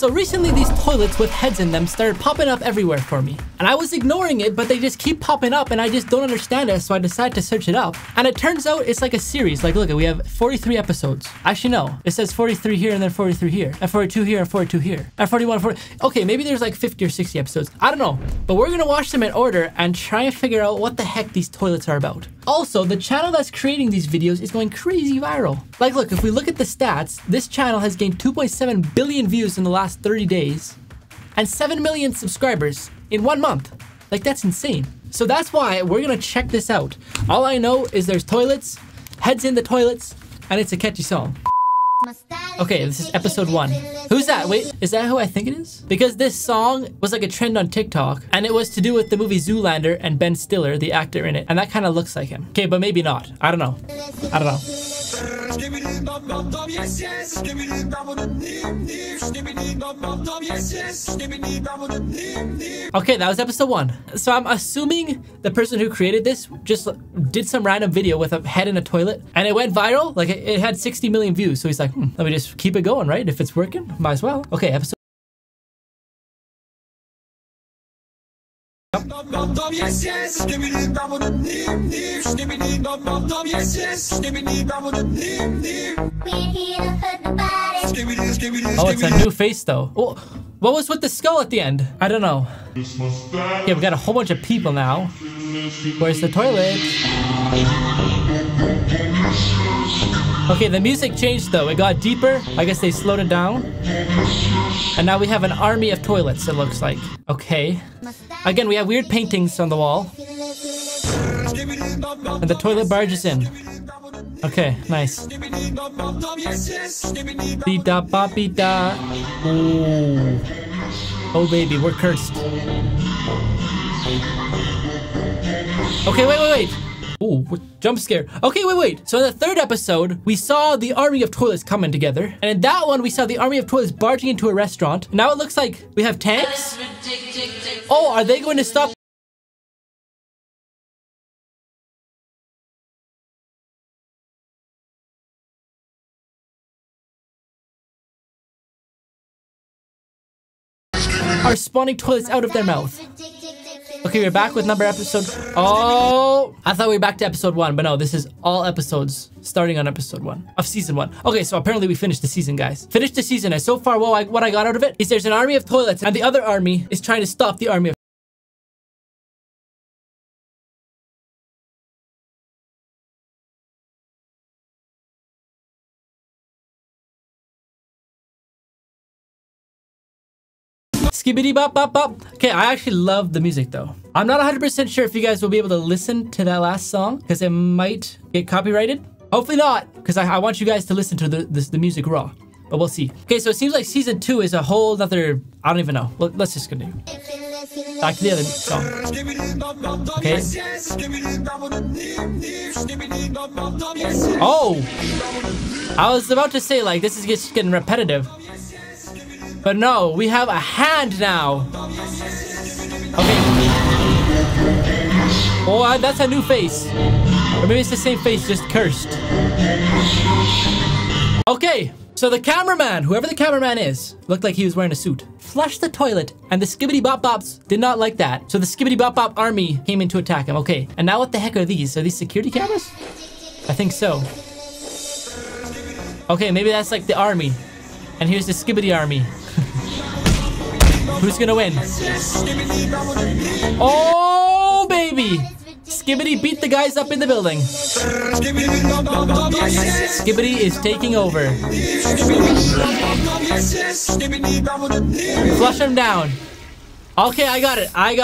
So recently these toilets with heads in them started popping up everywhere for me. And I was ignoring it, but they just keep popping up and I just don't understand it, so I decided to search it up. And it turns out it's like a series. Like, look, we have 43 episodes. Actually, no. It says 43 here and then 43 here. And 42 here and 42 here. And 41, 40. Okay, maybe there's like 50 or 60 episodes. I don't know. But we're gonna watch them in order and try and figure out what the heck these toilets are about. Also, the channel that's creating these videos is going crazy viral. Like, look, if we look at the stats, this channel has gained 2.7 billion views in the last 30 days and 7 million subscribers in 1 month. Like, that's insane. So that's why we're gonna check this out. All I know is there's toilets, heads in the toilets, and it's a catchy song. Okay, this is episode 1. Who's that? Wait, is that who I think it is? Because this song was like a trend on TikTok, and it was to do with the movie Zoolander and Ben Stiller, the actor in it, and that kind of looks like him. Okay, but maybe not. I don't know. I don't know. Okay, that was episode 1. So I'm assuming the person who created this just did some random video with a head in a toilet, and it went viral. Like, it had 60 million views, so he's like, let me just keep it going, right? If it's working, might as well. Okay, episode. Oh, it's a new face though. Oh, what was with the skull at the end? I don't know. Okay, we got a whole bunch of people now. Where's the toilet? Okay, the music changed though. It got deeper. I guess they slowed it down. And now we have an army of toilets, it looks like. Okay. Again, we have weird paintings on the wall. And the toilet barges in. Okay, nice. Beep-da, bop-beep-da. Ooh. Oh, baby, we're cursed. Okay, wait. Ooh, jump scare. Okay, wait. So in the 3rd episode, we saw the army of toilets coming together. And in that one, we saw the army of toilets barging into a restaurant. Now it looks like we have tanks. Oh, are they going to stop? Are spawning toilets out of their mouth. Okay, we're back with number episode. Oh, I thought we were back to episode 1, but no, this is all episodes starting on episode 1 of season 1. Okay, so apparently we finished the season, guys. Finished the season, and so far, what I got out of it is there's an army of toilets, and the other army is trying to stop the army of. Skibbity bop bop bop. Okay, I actually love the music though. I'm not 100% sure if you guys will be able to listen to that last song because it might get copyrighted. Hopefully not, because I want you guys to listen to the music raw. But we'll see. Okay, so it seems like season 2 is a whole other. I don't even know. Let's just continue. Back to the other song. Okay. Oh! I was about to say, like, this is just getting repetitive. But no, we have a hand now. Okay. Oh, that's a new face. Or maybe it's the same face, just cursed. Okay, so the cameraman, whoever the cameraman is, looked like he was wearing a suit. Flushed the toilet, and the Skibbity Bop Bops did not like that. So the Skibbity Bop Bop army came in to attack him. Okay, and now what the heck are these? Are these security cameras? I think so. Okay, maybe that's like the army. And here's the Skibbity army. Who's gonna win? Oh, baby! Skibbity beat the guys up in the building. Skibbity is taking over. Flush him down. Okay, I got it. I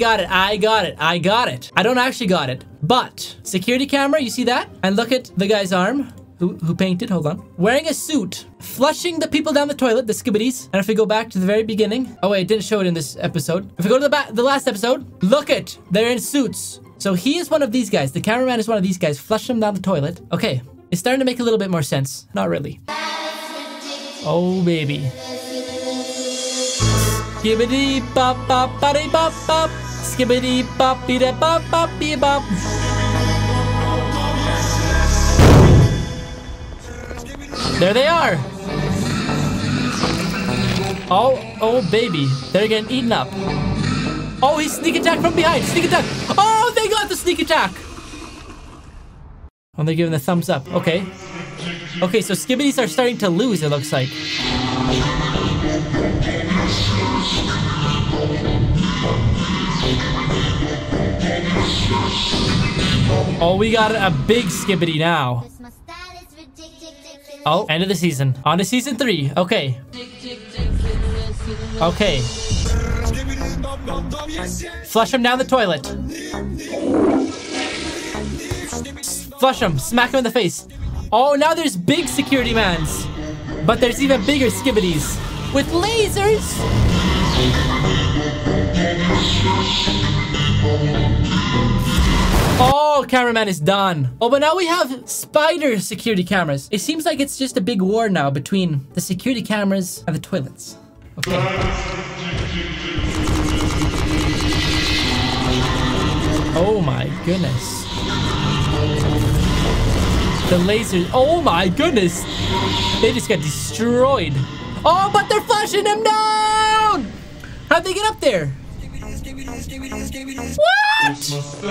don't actually got it. But, security camera, you see that? And look at the guy's arm. Who painted? Hold on. Wearing a suit, flushing the people down the toilet, the Skibbities. And if we go back to the very beginning, oh wait, it didn't show it in this episode. If we go to the last episode, look it, they're in suits. So he is one of these guys. The cameraman is one of these guys. Flush them down the toilet. Okay, it's starting to make a little bit more sense. Not really. Oh baby. Skibbity bop bop buddy bop bop. Skibbity bop be da bop bop be bop. There they are. Oh, baby. They're getting eaten up. Oh, he sneak attack from behind. Sneak attack. Oh, they got the sneak attack. Oh, they're giving the thumbs up. Okay. Okay, so Skibidis are starting to lose, it looks like. Oh, we got a big Skibidi now. Oh, end of the season. On to season 3. Okay. Okay. Flush him down the toilet. Flush him. Smack him in the face. Oh, now there's big security mans. But there's even bigger Skibidis. With lasers. Oh, cameraman is done. Oh, but now we have spider security cameras. It seems like it's just a big war now between the security cameras and the toilets. Okay. Oh my goodness. The lasers. Oh my goodness. They just got destroyed. Oh, but they're flushing them down. How'd they get up there? What?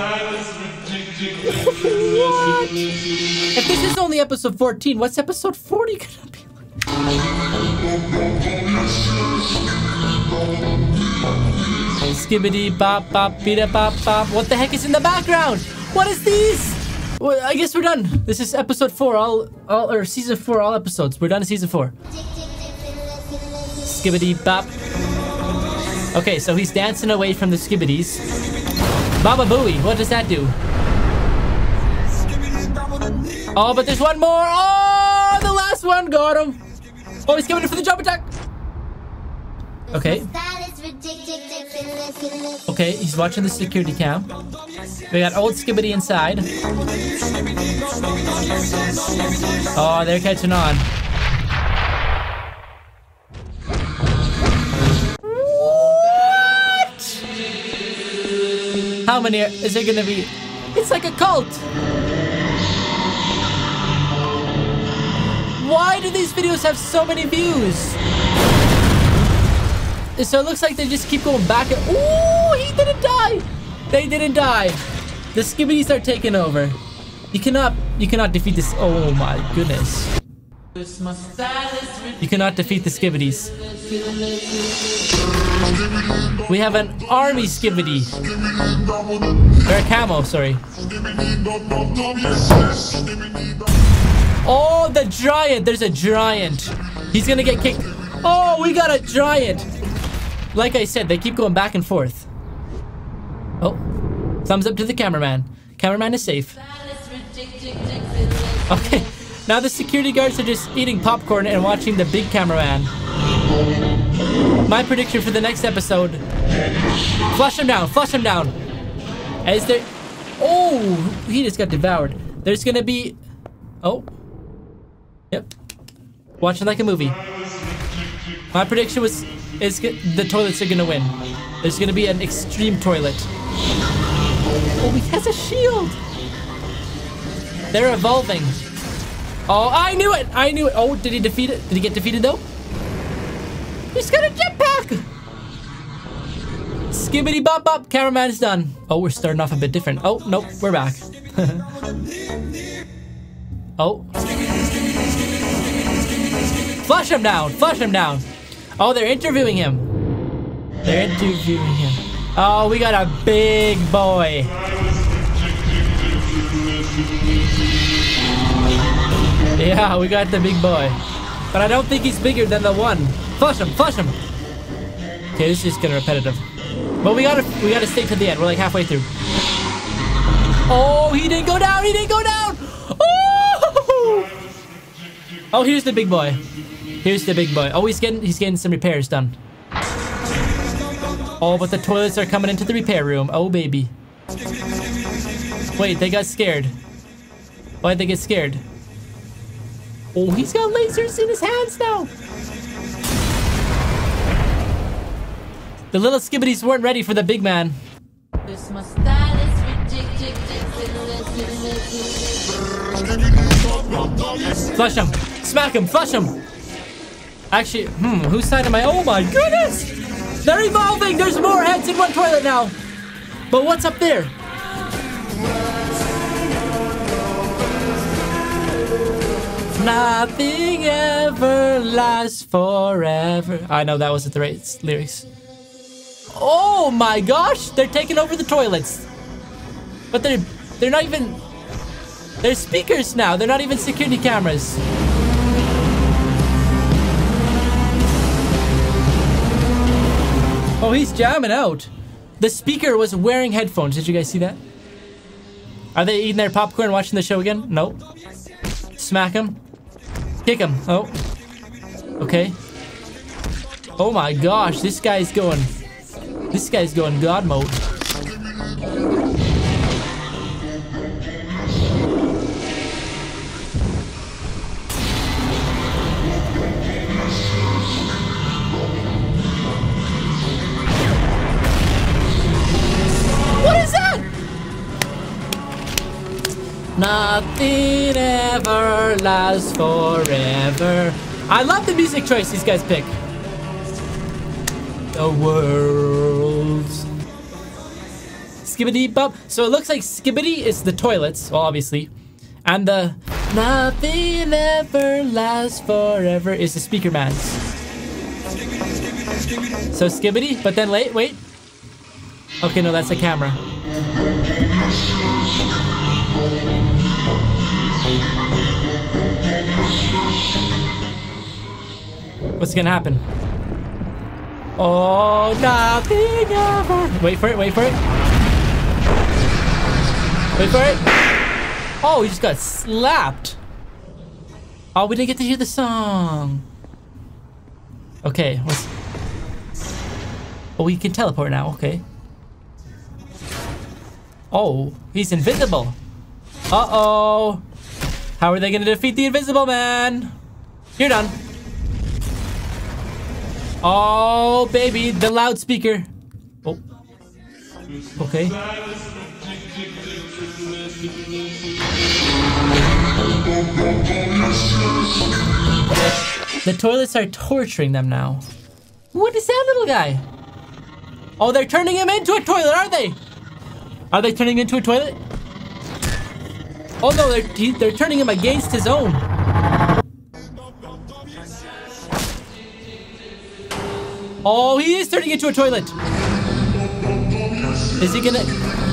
What? If this is only episode 14, what's episode 40 gonna be like? Skibidi bop bop bida bop bop. What the heck is in the background? What is these? Well, I guess we're done. This is episode 4, or season 4, all episodes. We're done in season 4. Skibidi bop. Okay, so he's dancing away from the Skibidis. Baba Booey, what does that do? Oh, but there's one more. Oh, the last one got him. Oh, he's coming in for the jump attack. Okay. Okay, he's watching the security cam. We got old Skibidi inside. Oh, they're catching on. What? How many is there gonna be? It's like a cult. Why do these videos have so many views? So it looks like they just keep going back. Ooh, he didn't die. They didn't die. The Skibidis are taking over. You cannot defeat this. Oh my goodness. You cannot defeat the Skibidis. We have an army Skibidi. Or a camo, sorry. Oh, the giant. There's a giant. He's gonna get kicked. Oh, we got a giant. Like I said, they keep going back and forth. Oh, thumbs up to the cameraman. Cameraman is safe. Okay, now the security guards are just eating popcorn and watching the big cameraman. My prediction for the next episode. Flush him down, flush him down. Is there... Oh, he just got devoured. There's gonna be... Oh. Yep. Watching like a movie. My prediction was... the toilets are gonna win. There's gonna be an extreme toilet. Oh, he has a shield. They're evolving. Oh, I knew it. I knew it. Oh, did he defeat it? Did he get defeated though? He's got a jetpack. Skibidi bop bop. Cameraman is done. Oh, we're starting off a bit different. Oh, nope. We're back. Oh. Flush him down. Flush him down. Oh, they're interviewing him. They're interviewing him. Oh, we got a big boy. Yeah, we got the big boy. But I don't think he's bigger than the one. Flush him, flush him. Okay, this is just getting repetitive. But we gotta stay to the end. We're like halfway through. Oh, he didn't go down, he didn't go down! Oh! Oh, here's the big boy. Here's the big boy. Oh, he's getting some repairs done. Oh, but the toilets are coming into the repair room. Oh, baby. Wait, they got scared. Why'd they get scared? Oh, he's got lasers in his hands now. The little Skibidis weren't ready for the big man. Flush him. Smack him. Flush him. Actually, whose side am I? Oh my goodness! They're evolving! There's more heads in one toilet now! But what's up there? Nothing ever lasts forever. I know that wasn't the right lyrics. Oh my gosh! They're taking over the toilets. But they're not even... They're speakers now. They're not even security cameras. Oh, he's jamming out. The speaker was wearing headphones. Did you guys see that? Are they eating their popcorn watching the show again? Nope. Smack him. Kick him. Oh. Okay. Oh my gosh, this guy's going God mode. What is that? Nothing ever lasts forever. I love the music choice these guys pick. The world. Skibidi bop. So it looks like Skibidi is the toilets, well, obviously. And the nothing ever lasts forever is the speaker man's. So Skibidi, but then wait. Okay, no, that's the camera. What's gonna happen? Oh, nothing ever. Wait for it. Wait for it. Oh, he just got slapped. Oh, we didn't get to hear the song. Okay, oh, we can teleport now. Okay. Oh, he's invisible. Uh-oh. How are they gonna defeat the Invisible Man? You're done. Oh, baby, the loudspeaker. Oh. Okay. The toilets are torturing them now. What is that little guy? Oh, they're turning him into a toilet, are they? Are they turning him into a toilet? Oh no, they're turning him against his own. Oh, he is turning into a toilet. Is he gonna...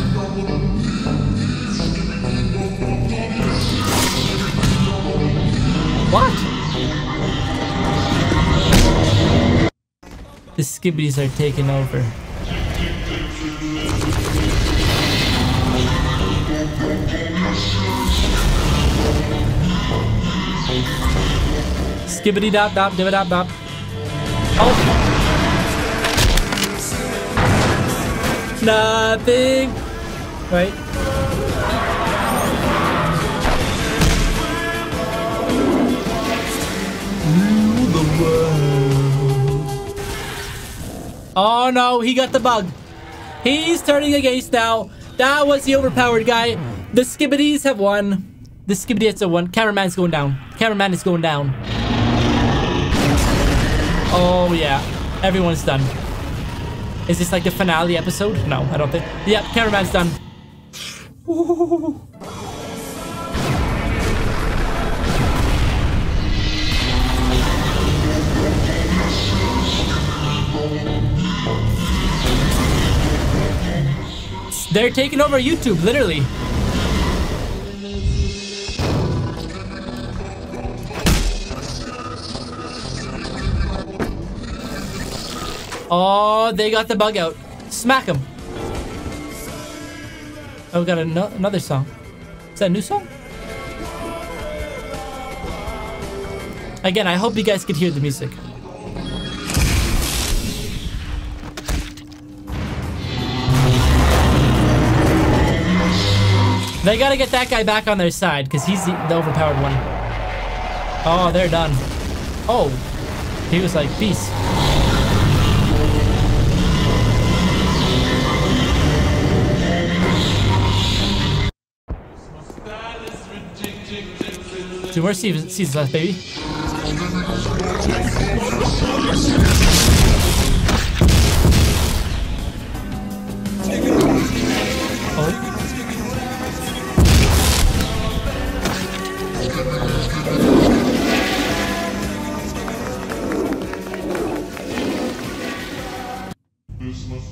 What? The Skibidis are taking over. Skibbity dop dop dip dop dop. Oh. Nothing. Right. Rule the world. Oh no, he got the bug. He's turning against now. That was the overpowered guy. The Skibidis have won. The Skibidis have won. Cameraman's going down. Cameraman is going down. Oh yeah, everyone's done. Is this like the finale episode? No, I don't think. Yeah, cameraman's done. Ooh. They're taking over YouTube, literally. Oh, they got the bug out. Smack him. Oh, we got another song. Is that a new song? Again, I hope you guys could hear the music. They gotta get that guy back on their side because he's the overpowered one. Oh, they're done. Oh, he was like, peace. Two more seasons left, baby.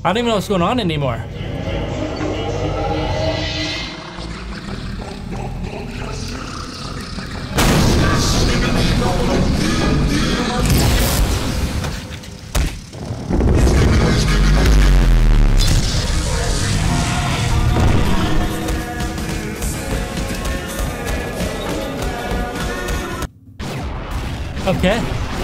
I don't even know what's going on anymore. Okay.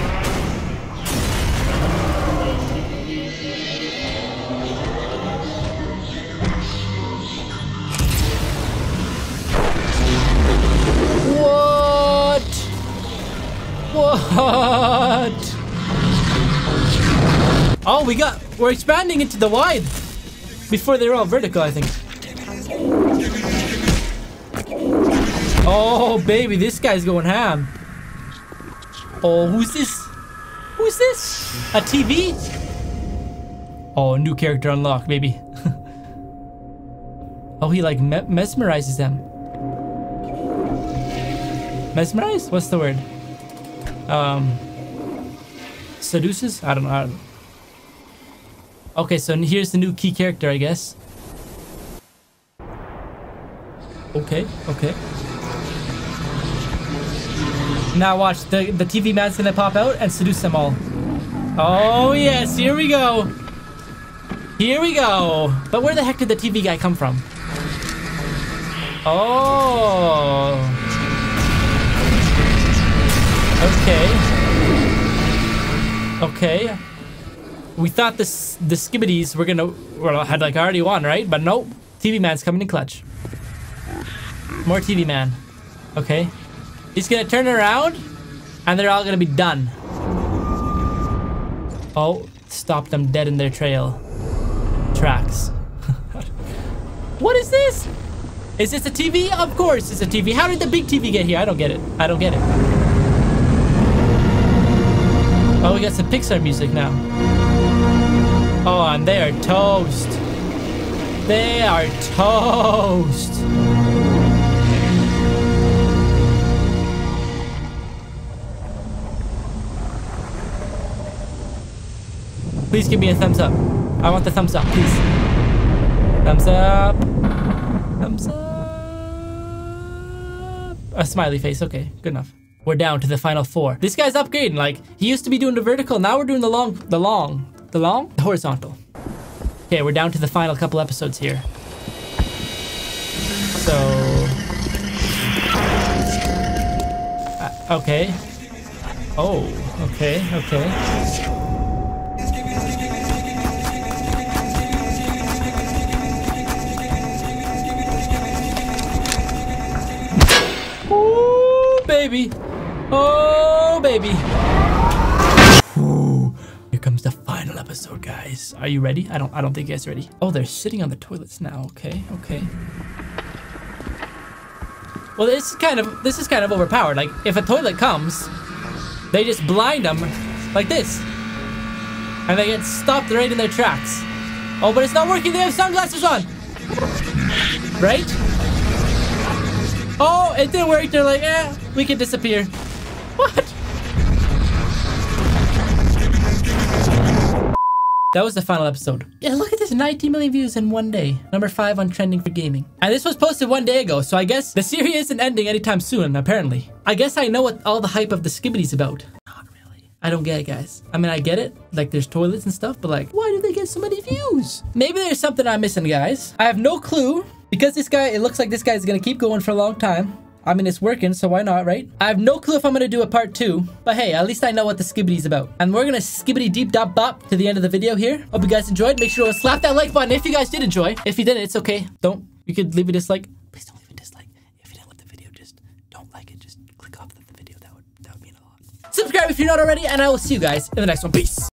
What? Oh, we're expanding into the wide. Before they were all vertical, I think. Oh, baby, this guy's going ham. Oh, who's this? Who's this? A TV? Oh, new character unlocked, baby. Oh, he like mesmerizes them. Mesmerize? What's the word? Seduces? I don't know. Okay, so here's the new key character, I guess. Okay, okay. Now watch, the TV man's gonna pop out and seduce them all. Oh yes, here we go. Here we go. But where the heck did the TV guy come from? Oh. Okay. Okay. We thought the skibbities were gonna, had like already won, right? But nope. TV man's coming in clutch. More TV man. Okay. He's gonna turn around and they're all gonna be done. Oh, stop them dead in their trail. Tracks. What is this? Is this a TV? Of course it's a TV. How did the big TV get here? I don't get it. I don't get it. Oh, we got some Pixar music now. Oh, and they are toast. They are toast. Please give me a thumbs up. I want the thumbs up, please. Thumbs up. Thumbs up. A smiley face. Okay, good enough. We're down to the final 4. This guy's upgrading. Like, he used to be doing the vertical. Now we're doing the horizontal. Okay, we're down to the final couple episodes here. So... okay. Oh, okay, okay. Oh, baby. Oh, baby. Ooh, here comes the final episode, guys. Are you ready? I don't think you guys are ready. Oh, they're sitting on the toilets now. Okay, okay. Well, this is kind of overpowered. Like, if a toilet comes, they just blind them like this. And they get stopped right in their tracks. Oh, but it's not working. They have sunglasses on. Right? Oh, it didn't work. They're like, eh, we can disappear. What? That was the final episode. Yeah, look at this, 90 million views in one day. Number 5 on trending for gaming. And this was posted 1 day ago, so I guess the series isn't ending anytime soon, apparently. I guess I know what all the hype of the skibbity's about. Not really. I don't get it, guys. I mean, I get it. Like, there's toilets and stuff, but like, why do they get so many views? Maybe there's something I'm missing, guys. I have no clue. Because this guy, it looks like this guy's gonna keep going for a long time. I mean, it's working, so why not, right? I have no clue if I'm gonna do a part 2, but hey, at least I know what the skibbity's about. And we're gonna skibbity deep dop bop to the end of the video here. Hope you guys enjoyed. Make sure to slap that like button if you guys did enjoy. If you didn't, it's okay. You could leave a dislike. Please don't leave a dislike. If you didn't like the video, just don't like it. Just click off the video. That would mean a lot. Subscribe if you're not already, and I will see you guys in the next one. Peace.